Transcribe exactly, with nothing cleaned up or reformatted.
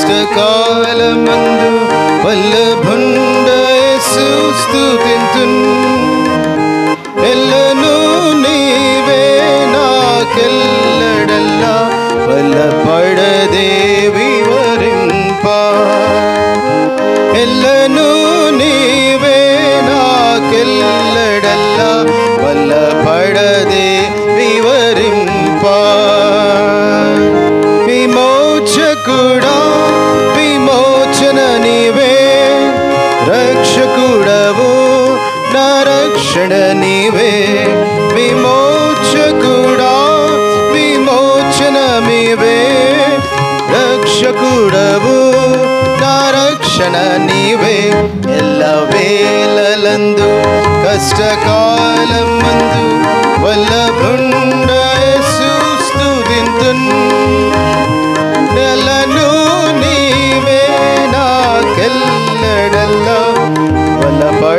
కష్టకాలమందు వల్లభుండ యేసు స్తుతింతున్ ఎల్లను నీవే నాకెల్లడల్లా వల్లపడదే వివరింప ఎల్లను నీవే నాకెల్లడల్లా వల్లపడదే వివరింప విమోచకుడా విమోచన నీవే రక్షకుడవు నా రక్షణ నీవే విమోచకుడా విమోచన నీవే రక్షకుడవు నా రక్షణ నీవే ఎల్ల వేళలందు కష్టకాలం మందు వల్లభుండ యేసు స్తుతింతున్ నెలను నీవే నాకెల్లడల్లా వల్లపడదే